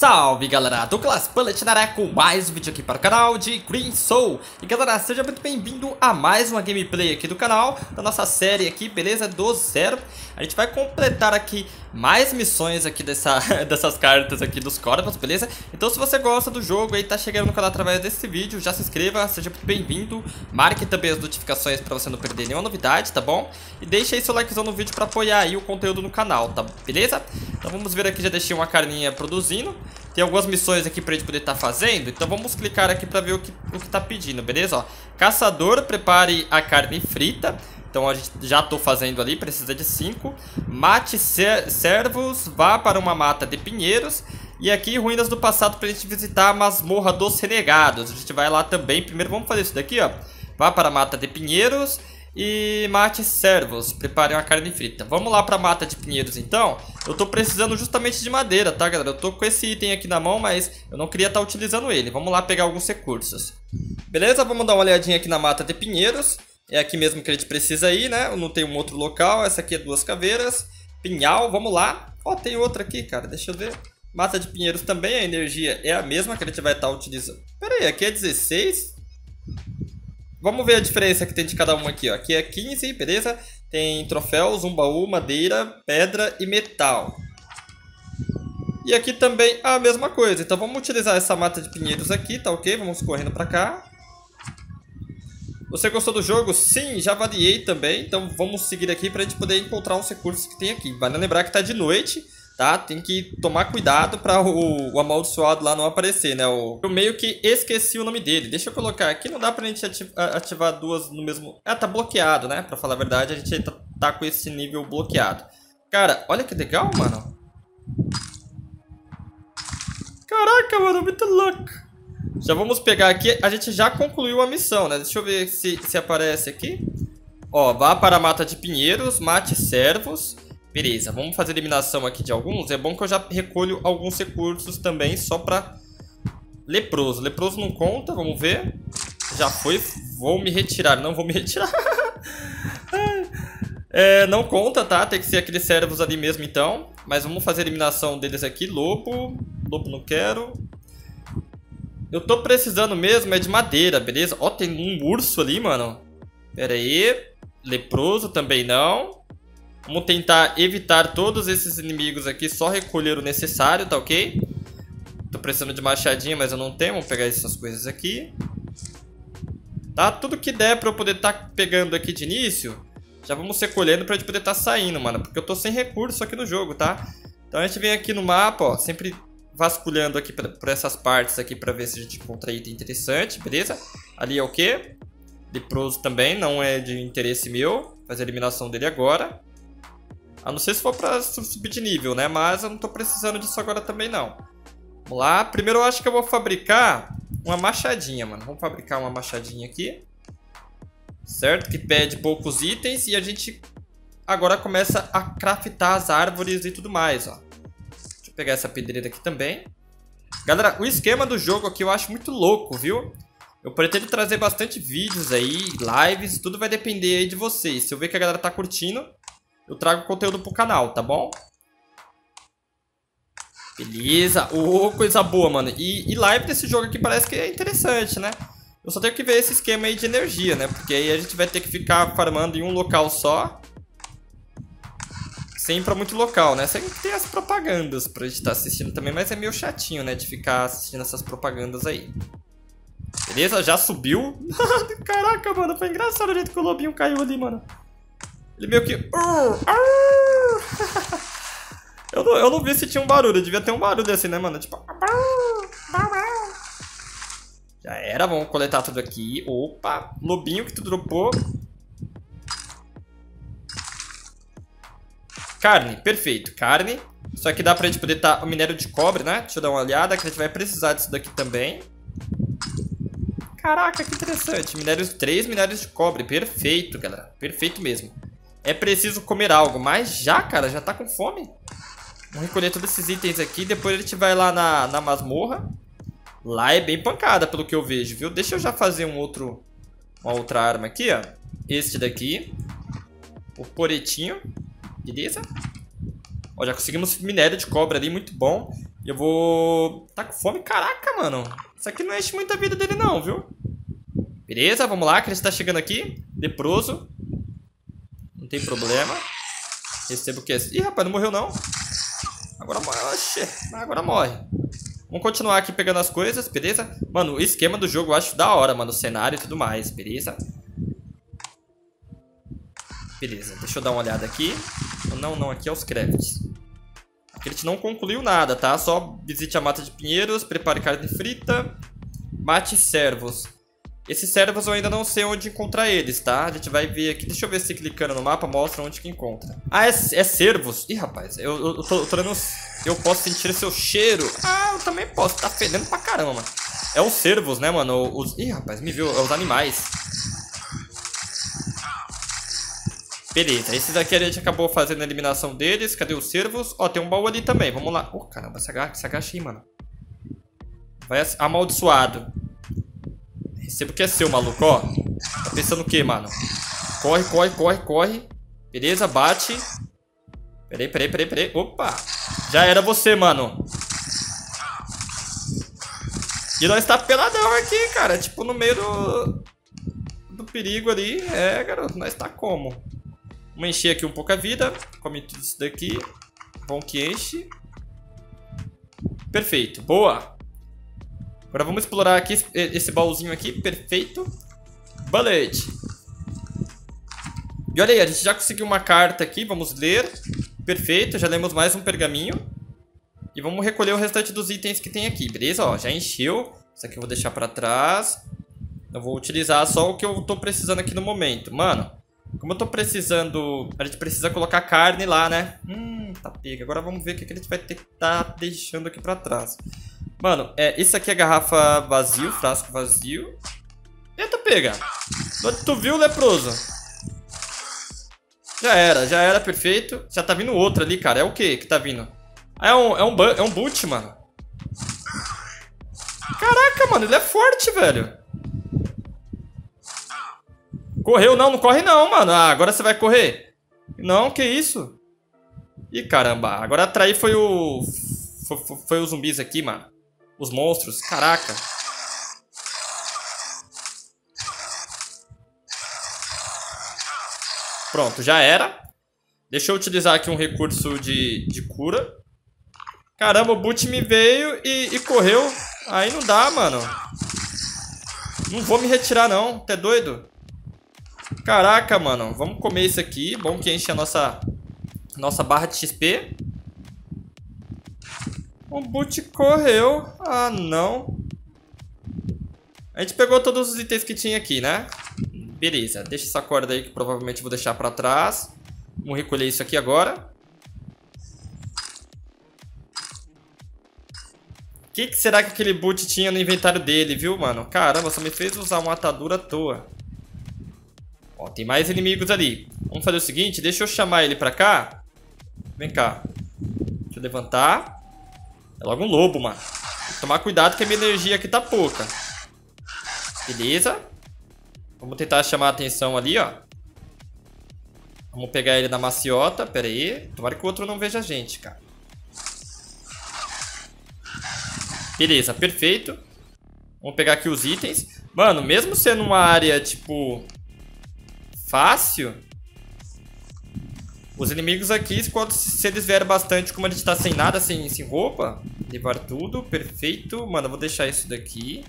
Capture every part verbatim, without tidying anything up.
Salve galera, Douglas Bullet na área com mais um vídeo aqui para o canal de Green Soul. E galera, seja muito bem-vindo a mais uma gameplay aqui do canal, da nossa série aqui, beleza? Do zero. A gente vai completar aqui mais missões aqui dessa, dessas cartas aqui dos corvos, beleza? Então se você gosta do jogo e tá chegando no canal através desse vídeo, já se inscreva, seja muito bem-vindo. Marque também as notificações para você não perder nenhuma novidade, tá bom? E deixe aí seu likezão no vídeo para apoiar aí o conteúdo no canal, tá? Beleza? Então vamos ver aqui, já deixei uma carninha produzindo. Tem algumas missões aqui pra gente poder estar tá fazendo. Então vamos clicar aqui pra ver o que, o que tá pedindo, beleza? Ó, caçador, prepare a carne frita. Então a gente já tô fazendo ali, precisa de cinco. Mate servos, vá para uma mata de pinheiros. E aqui, ruínas do passado pra gente visitar a masmorra dos renegados. A gente vai lá também. Primeiro vamos fazer isso daqui, ó. Vá para a mata de pinheiros e mate servos, preparem uma carne frita. Vamos lá pra mata de pinheiros então. Eu tô precisando justamente de madeira, tá galera? Eu tô com esse item aqui na mão, mas eu não queria estar utilizando ele. Vamos lá pegar alguns recursos. Beleza, vamos dar uma olhadinha aqui na mata de pinheiros. É aqui mesmo que a gente precisa ir, né? Eu não tenho um outro local. Essa aqui é duas caveiras. Pinhal, vamos lá. Ó, tem outra aqui, cara, deixa eu ver. Mata de pinheiros também, a energia é a mesma que a gente vai estar utilizando. Pera aí, aqui é dezesseis. Vamos ver a diferença que tem de cada uma aqui, ó. Aqui é quinze, beleza? Tem troféus, um baú, madeira, pedra e metal. E aqui também a mesma coisa. Então vamos utilizar essa mata de pinheiros aqui, tá ok? Vamos correndo pra cá. Você gostou do jogo? Sim, já avaliei também. Então vamos seguir aqui pra gente poder encontrar os recursos que tem aqui. Vale lembrar que tá de noite, tá? Tem que tomar cuidado para o, o amaldiçoado lá não aparecer, né? O, eu meio que esqueci o nome dele. Deixa eu colocar aqui. Não dá pra gente ativar, ativar duas no mesmo... Ah, tá bloqueado, né? Pra falar a verdade, a gente tá, tá com esse nível bloqueado. Cara, olha que legal, mano. Caraca, mano, muito louco. Já vamos pegar aqui. A gente já concluiu a missão, né? Deixa eu ver se, se aparece aqui. Ó, vá para a mata de pinheiros, mate servos. Beleza, vamos fazer eliminação aqui de alguns. É bom que eu já recolho alguns recursos também, só pra leproso. Leproso não conta, vamos ver. Já foi, vou me retirar. Não vou me retirar. É, não conta, tá? Tem que ser aqueles servos ali mesmo, então. Mas vamos fazer a eliminação deles aqui. Lobo, lobo não quero. Eu tô precisando mesmo é de madeira, beleza? Ó, tem um urso ali, mano. Pera aí. Leproso também não. Vamos tentar evitar todos esses inimigos aqui, só recolher o necessário, tá ok? Tô precisando de machadinha, mas eu não tenho. Vamos pegar essas coisas aqui. Tá? Tudo que der pra eu poder tá pegando aqui de início, já vamos recolhendo pra gente poder tá saindo, mano. Porque eu tô sem recurso aqui no jogo, tá? Então a gente vem aqui no mapa, ó, sempre vasculhando aqui pra, por essas partes aqui pra ver se a gente encontra item interessante, beleza? Ali é o quê? Leproso também, não é de interesse meu. Fazer a eliminação dele agora. A não ser se for pra subir de nível, né? Mas eu não tô precisando disso agora também, não. Vamos lá. Primeiro eu acho que eu vou fabricar uma machadinha, mano. Vamos fabricar uma machadinha aqui. Certo? Que pede poucos itens. E a gente agora começa a craftar as árvores e tudo mais, ó. Deixa eu pegar essa pedreira aqui também. Galera, o esquema do jogo aqui eu acho muito louco, viu? Eu pretendo trazer bastante vídeos aí, lives. Tudo vai depender aí de vocês. Se eu ver que a galera tá curtindo, eu trago conteúdo pro canal, tá bom? Beleza. Oh, coisa boa, mano. E, e live desse jogo aqui parece que é interessante, né? Eu só tenho que ver esse esquema aí de energia, né? Porque aí a gente vai ter que ficar farmando em um local só. Sem ir pra muito local, né? Sempre tem as propagandas pra gente estar assistindo também. Mas é meio chatinho, né? De ficar assistindo essas propagandas aí. Beleza? Já subiu. Caraca, mano. Foi engraçado o jeito que o lobinho caiu ali, mano. Ele meio que... eu, não, eu não vi se tinha um barulho. Devia ter um barulho assim, né, mano? Tipo... Já era. Vamos coletar tudo aqui. Opa. Lobinho que tu dropou. Carne. Perfeito. Carne. Isso aqui dá pra gente poder estar... O minério de cobre, né? Deixa eu dar uma olhada. Que a gente vai precisar disso daqui também. Caraca, que interessante. Minérios três minérios de cobre. Perfeito, galera. Perfeito mesmo. É preciso comer algo. Mas já, cara, já tá com fome. Vamos recolher todos esses itens aqui. Depois a gente vai lá na, na masmorra. Lá é bem pancada, pelo que eu vejo, viu? Deixa eu já fazer um outro... Uma outra arma aqui, ó. Este daqui. O poretinho. Beleza? Ó, já conseguimos minério de cobre ali, muito bom. E Eu vou... Tá com fome? Caraca, mano. Isso aqui não enche muita vida dele não, viu? Beleza, vamos lá, que ele está chegando aqui. Leproso. Não tem problema. Recebo o que? Ih, rapaz, não morreu não. Agora morre. Oxê, agora morre. Vamos continuar aqui pegando as coisas, beleza? Mano, o esquema do jogo eu acho da hora, mano. O cenário e tudo mais, beleza? Beleza, deixa eu dar uma olhada aqui. Não, não, aqui é os crafts. Aqui a gente não concluiu nada, tá? Só visite a mata de pinheiros, prepare carne frita, mate servos. Esses servos eu ainda não sei onde encontrar eles, tá? A gente vai ver aqui. Deixa eu ver se clicando no mapa mostra onde que encontra. Ah, é, é servos. Ih, rapaz, eu, eu, eu, tô, eu tô dando... Eu posso sentir seu cheiro. Ah, eu também posso. Tá fedendo pra caramba, mano. É os servos, né, mano? Os... Ih, rapaz, me viu. É os animais. Beleza, esses aqui a gente acabou fazendo a eliminação deles. Cadê os servos? Ó, tem um baú ali também. Vamos lá. Oh, caramba, se agacha, se agacha aí, mano. Vai amaldiçoado. Receba o que é seu, maluco, ó. Tá pensando o que, mano? Corre, corre, corre, corre. Beleza, bate. Peraí, peraí, peraí, peraí. Opa! Já era você, mano. E nós tá peladão aqui, cara. Tipo, no meio do... do perigo ali. É, garoto, nós tá como? Vamos encher aqui um pouco a vida. Come tudo isso daqui. Bom que enche. Perfeito, boa. Agora vamos explorar aqui esse baúzinho aqui. Perfeito. Bullet. E olha aí, a gente já conseguiu uma carta aqui. Vamos ler. Perfeito, já lemos mais um pergaminho. E vamos recolher o restante dos itens que tem aqui, beleza? Ó, já encheu. Isso aqui eu vou deixar pra trás. Eu vou utilizar só o que eu tô precisando aqui no momento. Mano, como eu tô precisando... A gente precisa colocar carne lá, né? Hum, tá pega. Agora vamos ver o que a gente vai ter que tá deixando aqui pra trás. Mano, é, isso aqui é garrafa vazio, frasco vazio. Eita, pega. Tu viu, leproso? Já era, já era, perfeito. Já tá vindo outro ali, cara. É o que que tá vindo? Ah, é um, é um, é um boot, mano. Caraca, mano, ele é forte, velho. Correu, não, não corre não, mano. Ah, agora você vai correr. Não, que isso? Ih, caramba, agora atrair foi o... Foi, foi, foi os zumbis aqui, mano. Os monstros, caraca. Pronto, já era. Deixa eu utilizar aqui um recurso de, de cura. Caramba, o boot me veio e, e correu. Aí não dá, mano. Não vou me retirar, não. Tá doido? Caraca, mano. Vamos comer isso aqui. Bom que enche a nossa, nossa barra de X P. O boot correu. Ah, não. A gente pegou todos os itens que tinha aqui, né? Beleza. Deixa essa corda aí que provavelmente vou deixar pra trás. Vamos recolher isso aqui agora. O que, que será que aquele boot tinha no inventário dele, viu, mano? Caramba, só me fez usar uma atadura à toa. Ó, tem mais inimigos ali. Vamos fazer o seguinte, deixa eu chamar ele pra cá. Vem cá. Deixa eu levantar. É logo um lobo, mano. Tem que tomar cuidado que a minha energia aqui tá pouca. Beleza. Vamos tentar chamar a atenção ali, ó. Vamos pegar ele na maciota. Pera aí. Tomara que o outro não veja a gente, cara. Beleza, perfeito. Vamos pegar aqui os itens. Mano, mesmo sendo uma área, tipo... fácil... Os inimigos aqui, quando, se eles vierem bastante, como a gente tá sem nada, sem, sem roupa... Levar tudo, perfeito. Mano, eu vou deixar isso daqui.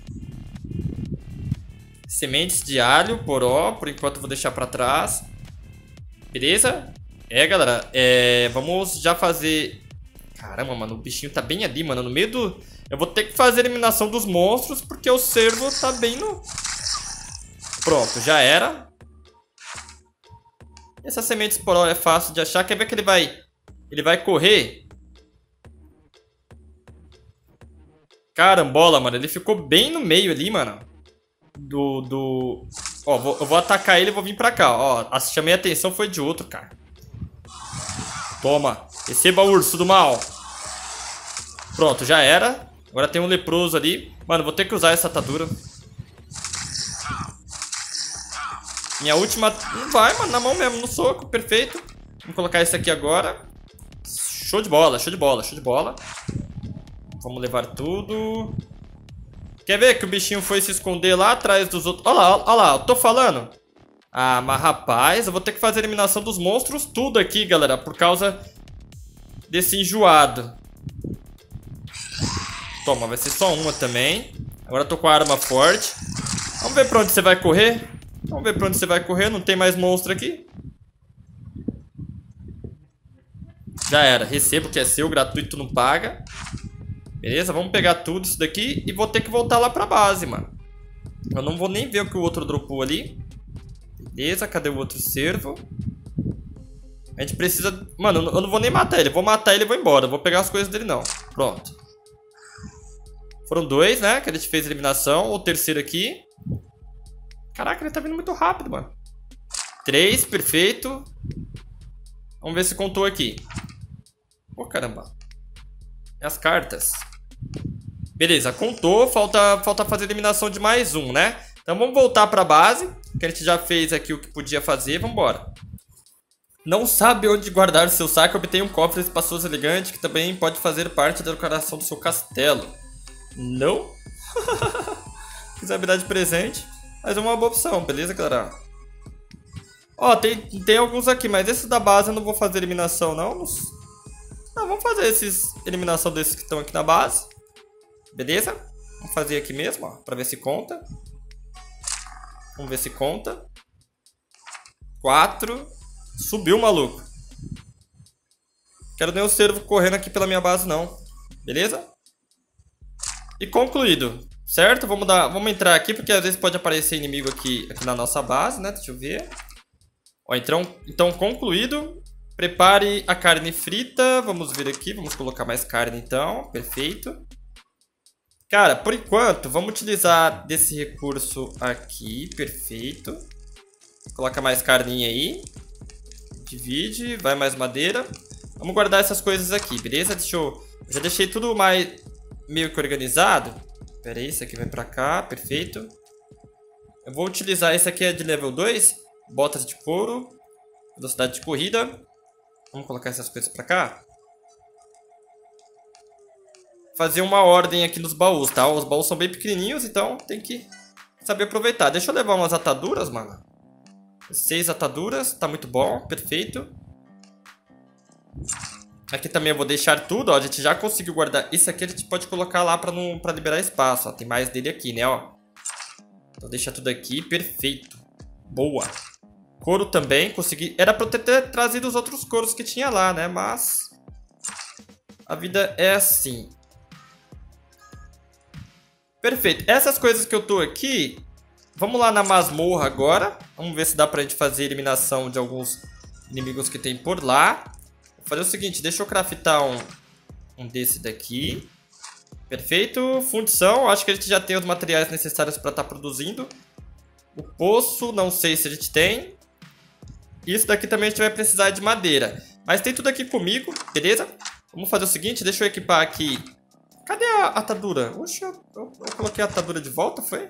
Sementes de alho, poró. Por enquanto eu vou deixar pra trás. Beleza? É, galera. É, vamos já fazer... Caramba, mano. O bichinho tá bem ali, mano. No meio do... Eu vou ter que fazer a eliminação dos monstros, porque o cervo tá bem no... Pronto, já era. Essas sementes poró é fácil de achar. Quer ver que ele vai... Ele vai correr? Carambola, mano. Ele ficou bem no meio ali, mano. Do... do... Ó, vou, eu vou atacar ele e vou vir pra cá. Ó, chamei a atenção, foi de outro, cara. Toma. Receba, urso do mal. Pronto, já era. Agora tem um leproso ali. Mano, vou ter que usar essa atadura. Minha última... Não vai, mano. Na mão mesmo, no soco. Perfeito. Vamos colocar esse aqui agora. Show de bola, show de bola, show de bola. Vamos levar tudo. Quer ver que o bichinho foi se esconder lá atrás dos outros? Olha lá, olha lá, eu tô falando. Ah, mas rapaz, eu vou ter que fazer a eliminação dos monstros tudo aqui, galera, por causa desse enjoado. Toma, vai ser só uma também. Agora eu tô com a arma forte. Vamos ver pra onde você vai correr. Vamos ver pra onde você vai correr, não tem mais monstro aqui. Já era, recebo que é seu, gratuito não paga. Beleza, vamos pegar tudo isso daqui e vou ter que voltar lá pra base, mano. Eu não vou nem ver o que o outro dropou ali. Beleza, cadê o outro servo? A gente precisa... Mano, eu não vou nem matar ele, eu vou matar ele e vou embora. Eu vou pegar as coisas dele não. Pronto. Foram dois, né, que a gente fez a eliminação. O terceiro aqui. Caraca, ele tá vindo muito rápido, mano. Três, perfeito. Vamos ver se contou aqui. Ô, caramba. E as cartas? Beleza, contou. Falta, falta fazer a eliminação de mais um, né? Então vamos voltar pra base, que a gente já fez aqui o que podia fazer. Vambora. Não sabe onde guardar seu saco? Obtenha um cofre espaçoso e elegante que também pode fazer parte da decoração do seu castelo. Não? Quiser me dar de presente, mas é uma boa opção, beleza, galera? Ó, tem, tem alguns aqui, mas esses da base eu não vou fazer eliminação, não. Não, vamos fazer esses eliminação desses que estão aqui na base. Beleza? Vamos fazer aqui mesmo, ó, pra ver se conta. Vamos ver se conta. Quatro. Subiu, maluco. Quero nem o servo correndo aqui pela minha base, não. Beleza? E concluído. Certo? Vamos, dar, vamos entrar aqui, porque às vezes pode aparecer inimigo aqui, aqui na nossa base, né? Deixa eu ver. Ó, então, então, concluído. Prepare a carne frita. Vamos ver aqui. Vamos colocar mais carne, então. Perfeito. Cara, por enquanto, vamos utilizar desse recurso aqui. Perfeito. Coloca mais carninha aí. Divide. Vai mais madeira. Vamos guardar essas coisas aqui, beleza? Deixa eu... eu já deixei tudo mais meio que organizado. Pera aí, isso aqui vai pra cá. Perfeito. Eu vou utilizar... esse aqui é de level dois. Botas de couro. Velocidade de corrida. Vamos colocar essas coisas pra cá. Fazer uma ordem aqui nos baús, tá? Os baús são bem pequenininhos, então tem que saber aproveitar. Deixa eu levar umas ataduras, mano. Seis ataduras, tá muito bom, perfeito. Aqui também eu vou deixar tudo, ó. A gente já conseguiu guardar. Isso aqui a gente pode colocar lá pra, não, pra liberar espaço, ó. Tem mais dele aqui, né, ó. Então deixa tudo aqui, perfeito. Boa. Couro também, consegui. Era pra eu ter, ter trazido os outros couros que tinha lá, né? Mas a vida é assim. Perfeito. Essas coisas que eu tô aqui, vamos lá na masmorra agora. Vamos ver se dá pra gente fazer eliminação de alguns inimigos que tem por lá. Vou fazer o seguinte, deixa eu craftar um, um desse daqui. Perfeito. Fundição, acho que a gente já tem os materiais necessários pra estar produzindo. O poço, não sei se a gente tem. Isso daqui também a gente vai precisar de madeira. Mas tem tudo aqui comigo, beleza? Vamos fazer o seguinte, deixa eu equipar aqui. Cadê a atadura? Oxe, eu, eu, eu coloquei a atadura de volta, foi?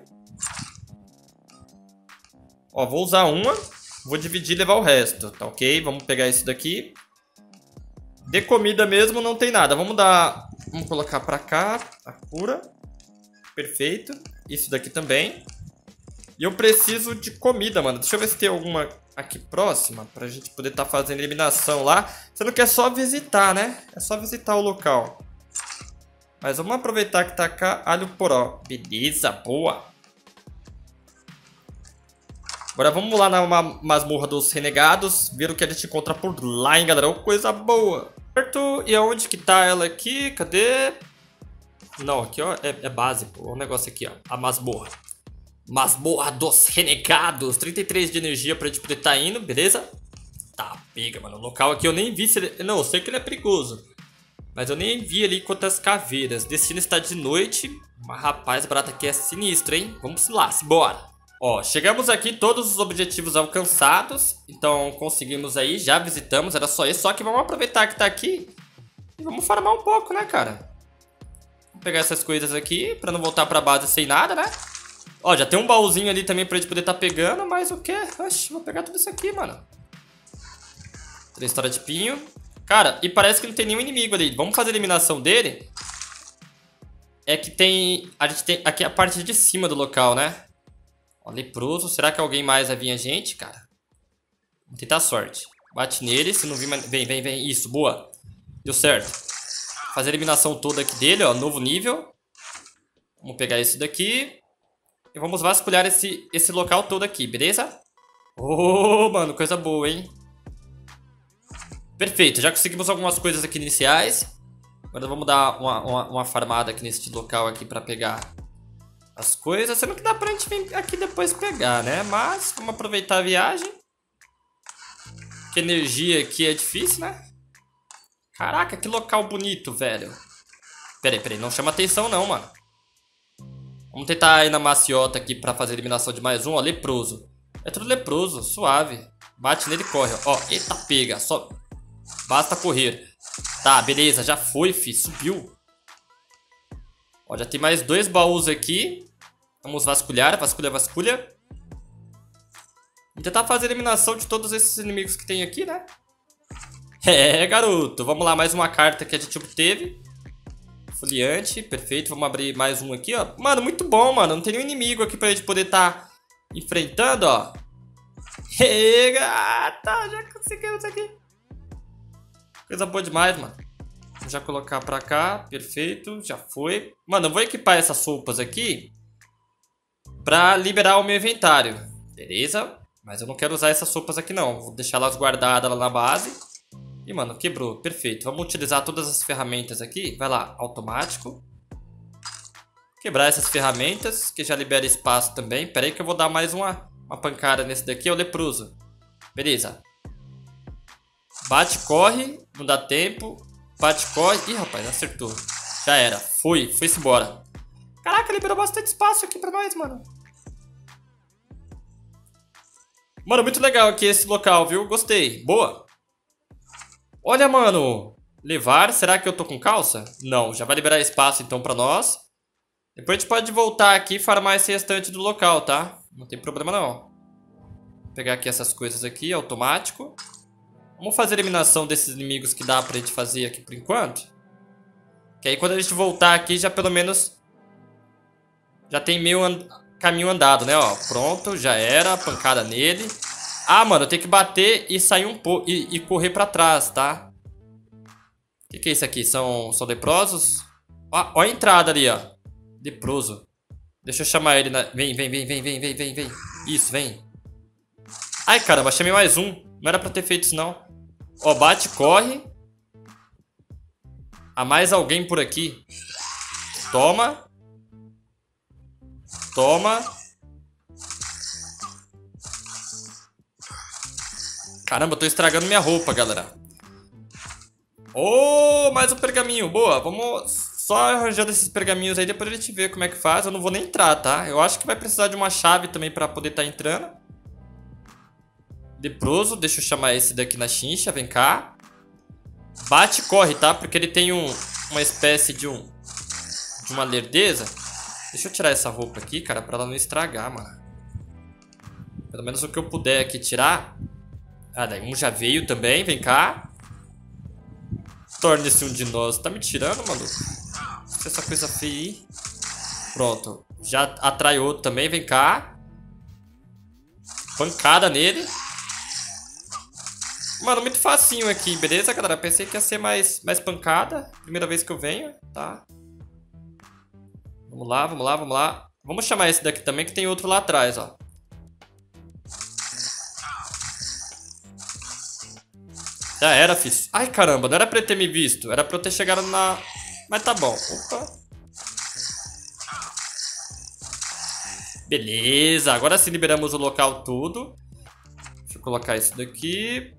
Ó, vou usar uma. Vou dividir e levar o resto, tá ok? Vamos pegar isso daqui. De comida mesmo não tem nada. Vamos dar... vamos colocar pra cá a cura. Perfeito. Isso daqui também. E eu preciso de comida, mano. Deixa eu ver se tem alguma aqui próxima pra gente poder estar tá fazendo eliminação lá. Sendo que é só visitar, né? É só visitar o local. Mas vamos aproveitar que tá cá alho poró. Beleza, boa. Agora vamos lá na masmorra dos renegados. Ver o que a gente encontra por lá, hein, galera. Oh, coisa boa. Certo, e aonde que tá ela aqui? Cadê? Não, aqui ó, é, é base, pô. O negócio aqui, ó. A masmorra. Masmorra dos renegados. trinta e três de energia pra gente poder tá indo, beleza? Tá, pega, mano. O local aqui eu nem vi se ele... não, eu sei que ele é perigoso. Mas eu nem vi ali quantas caveiras. Destino está de noite. Mas rapaz, barata aqui é sinistro, hein? Vamos lá, simbora. Ó, chegamos aqui, todos os objetivos alcançados. Então conseguimos aí, já visitamos. Era só isso, só que vamos aproveitar que tá aqui e vamos farmar um pouco, né, cara? Vou pegar essas coisas aqui pra não voltar pra base sem nada, né? Ó, já tem um baúzinho ali também pra gente poder tá pegando. Mas o quê? Oxi, vou pegar tudo isso aqui, mano. Três histórias de pinho. Cara, e parece que não tem nenhum inimigo ali. Vamos fazer a eliminação dele. é que tem... A gente tem aqui a parte de cima do local, né? Ó, leproso. Será que alguém mais vai vir a gente, cara? Vamos tentar a sorte. Bate nele, se não vir... Vem, vem, vem. Isso, boa. Deu certo. Fazer a eliminação toda aqui dele, ó. Novo nível. Vamos pegar esse daqui. E vamos vasculhar esse, esse local todo aqui, beleza? Oh, mano, coisa boa, hein? Perfeito, já conseguimos algumas coisas aqui iniciais. Agora vamos dar uma, uma, uma farmada aqui nesse local aqui pra pegar as coisas. Sendo que dá pra gente vir aqui depois pegar, né? Mas vamos aproveitar a viagem. Que energia aqui é difícil, né? Caraca, que local bonito, velho. Pera aí, pera aí, não chama atenção não, mano. Vamos tentar ir na maciota aqui pra fazer a eliminação de mais um, ó, leproso. É tudo leproso, suave. Bate nele e corre, ó. Eita, pega, só... Basta correr. Tá, beleza, já foi, fi, subiu. Ó, já tem mais dois baús aqui. Vamos vasculhar, vasculha, vasculha. Vamos tentar fazer a eliminação de todos esses inimigos que tem aqui, né? É, garoto. Vamos lá, mais uma carta que a gente obteve. Foliante, perfeito. Vamos abrir mais um aqui, ó. Mano, muito bom, mano. Não tem nenhum inimigo aqui pra gente poder estar tá enfrentando, ó. É, gata, já conseguimos aqui. Coisa boa demais, mano. Vou já colocar pra cá. Perfeito, já foi. Mano, eu vou equipar essas roupas aqui pra liberar o meu inventário. Beleza? Mas eu não quero usar essas roupas aqui, não. Vou deixar elas guardadas lá na base. Ih, mano, quebrou. Perfeito. Vamos utilizar todas as ferramentas aqui. Vai lá, automático. Quebrar essas ferramentas, que já libera espaço também. Pera aí que eu vou dar mais uma, uma pancada nesse daqui. É o leproso. Beleza. Bate, corre. Não dá tempo. Bate, corre. Ih, rapaz, acertou. Já era. Foi. Foi-se embora. Caraca, liberou bastante espaço aqui pra nós, mano. Mano, muito legal aqui esse local, viu? Gostei. Boa. Olha, mano. Levar. Será que eu tô com calça? Não. Já vai liberar espaço, então, pra nós. Depois a gente pode voltar aqui e farmar esse restante do local, tá? Não tem problema, não. Vou pegar aqui essas coisas aqui, automático. Vamos fazer a eliminação desses inimigos que dá pra gente fazer aqui por enquanto. Que aí quando a gente voltar aqui, já pelo menos... Já tem meio and... caminho andado, né? Ó, pronto, já era. Pancada nele. Ah, mano, eu tenho que bater e sair um pouco... E, e correr pra trás, tá? O que, que é isso aqui? São, são leprosos? Ó, ó a entrada ali, ó. Leproso. Deixa eu chamar ele na... Vem, vem, vem, vem, vem, vem, vem, vem. Isso, vem. Ai, caramba, chamei mais um. Não era pra ter feito isso, não. Ó, bate, corre. Há mais alguém por aqui. Toma. Toma. Caramba, eu tô estragando minha roupa, galera. Ô, oh, mais um pergaminho. Boa, vamos só arranjando esses pergaminhos aí. Depois a gente vê como é que faz. Eu não vou nem entrar, tá? Eu acho que vai precisar de uma chave também pra poder estar entrando. Leproso, deixa eu chamar esse daqui na chincha, vem cá. Bate e corre, tá? Porque ele tem um, uma espécie de um... De uma lerdeza. Deixa eu tirar essa roupa aqui, cara, pra ela não estragar, mano. Pelo menos o que eu puder aqui tirar. Ah, daí um já veio também, vem cá. Torne-se um de nós. Tá me tirando, maluco? Essa coisa feia aí. Pronto. Já atrai outro também, vem cá. Pancada nele. Mano, muito facinho aqui, beleza, galera? Pensei que ia ser mais, mais pancada. Primeira vez que eu venho, tá? Vamos lá, vamos lá, vamos lá. Vamos chamar esse daqui também, que tem outro lá atrás, ó. Já era, fiz. Ai, caramba, não era pra ele ter me visto. Era pra eu ter chegado na... Mas tá bom. Opa. Beleza, agora sim liberamos o local todo. Deixa eu colocar isso daqui.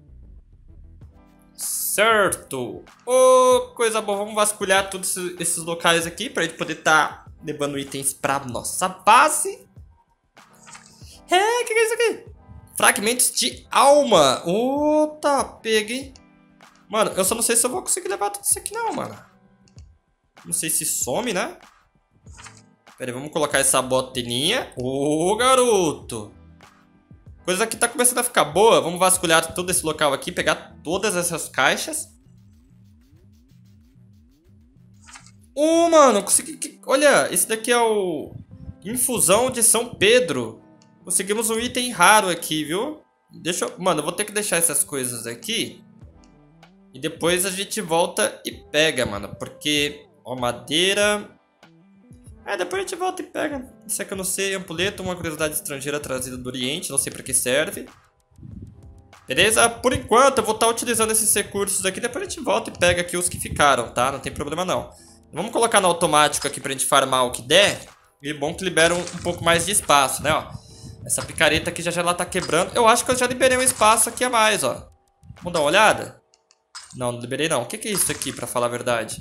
Certo. Oh, coisa boa. Vamos vasculhar todos esses locais aqui pra gente poder estar tá levando itens pra nossa base. É, o que, que é isso aqui? Fragmentos de alma. Oh, tá, peguei. Mano, eu só não sei se eu vou conseguir levar tudo isso aqui não, mano. Não sei se some, né? Pera aí, vamos colocar essa botininha. Ô, oh, garoto. Coisa aqui tá começando a ficar boa. Vamos vasculhar todo esse local aqui. Pegar todas essas caixas. Oh, mano, consegui... Olha, esse daqui é o... Infusão de São Pedro. Conseguimos um item raro aqui, viu? Deixa eu... Mano, eu vou ter que deixar essas coisas aqui. E depois a gente volta e pega, mano. Porque... Ó, madeira... É, depois a gente volta e pega. Isso aqui eu não sei. Ampulheta, uma curiosidade estrangeira trazida do Oriente. Não sei pra que serve. Beleza? Por enquanto eu vou estar utilizando esses recursos aqui. Depois a gente volta e pega aqui os que ficaram, tá? Não tem problema não. Vamos colocar no automático aqui pra gente farmar o que der. E bom que libera um, um pouco mais de espaço, né, ó. Essa picareta aqui já já ela tá quebrando. Eu acho que eu já liberei um espaço aqui a mais, ó. Vamos dar uma olhada? Não, não liberei não. O que que é isso aqui, pra falar a verdade?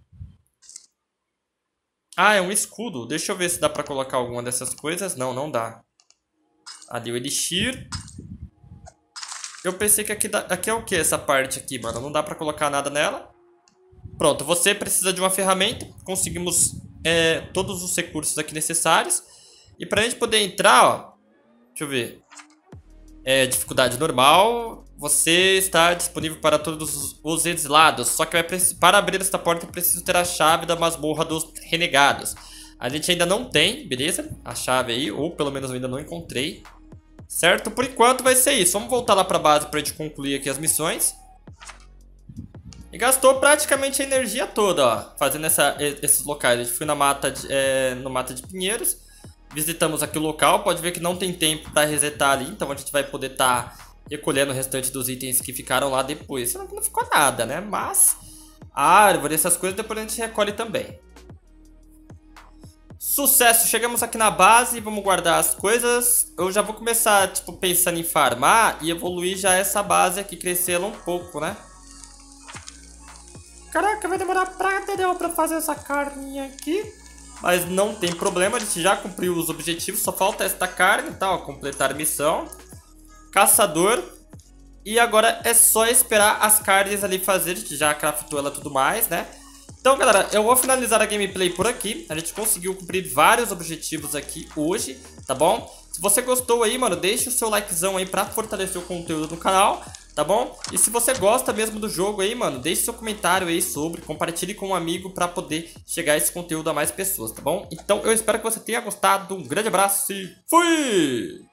Ah, é um escudo. Deixa eu ver se dá pra colocar alguma dessas coisas. Não, não dá. Ali o elixir. Eu pensei que aqui, dá... aqui é o que essa parte aqui, mano? Não dá pra colocar nada nela. Pronto, você precisa de uma ferramenta. Conseguimos é, todos os recursos aqui necessários. E pra gente poder entrar, ó. Deixa eu ver. É, dificuldade normal. Você está disponível para todos os exilados. Só que vai precis... para abrir esta porta eu preciso ter a chave da masmorra dos renegados. A gente ainda não tem, beleza? A chave aí, ou pelo menos eu ainda não encontrei. Certo? Por enquanto vai ser isso. Vamos voltar lá pra base pra gente concluir aqui as missões. E gastou praticamente a energia toda, ó. Fazendo essa, esses locais. A gente foi na mata de, é, no Mata de Pinheiros. Visitamos aqui o local. Pode ver que não tem tempo pra resetar ali. Então a gente vai poder estar tá recolhendo o restante dos itens que ficaram lá depois. Senão não ficou nada, né? Mas a árvore, essas coisas, depois a gente recolhe também. Sucesso, chegamos aqui na base, vamos guardar as coisas. Eu já vou começar, tipo, pensando em farmar e evoluir já essa base aqui, crescer ela um pouco, né? Caraca, vai demorar pra entendeu, pra fazer essa carninha aqui. Mas não tem problema, a gente já cumpriu os objetivos, só falta esta carne, tá? Ó, completar a missão. Caçador. E agora é só esperar as carnes ali fazer, a gente já craftou ela e tudo mais, né? Então, galera, eu vou finalizar a gameplay por aqui. A gente conseguiu cumprir vários objetivos aqui hoje, tá bom? Se você gostou aí, mano, deixa o seu likezão aí pra fortalecer o conteúdo do canal, tá bom? E se você gosta mesmo do jogo aí, mano, deixe seu comentário aí sobre, compartilhe com um amigo pra poder chegar esse conteúdo a mais pessoas, tá bom? Então, eu espero que você tenha gostado. Um grande abraço e fui!